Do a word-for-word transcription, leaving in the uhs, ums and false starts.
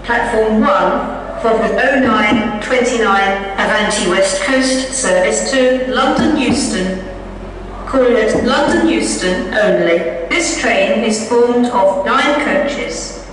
Platform one for the oh nine twenty-nine Avanti West Coast service to London Euston. Calling at London Euston only. This train is formed of nine coaches.